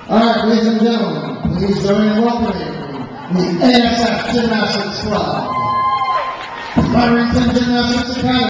All right, ladies and gentlemen, please join in welcoming the ASF Gymnastics Club. Byrington Gymnastics Academy.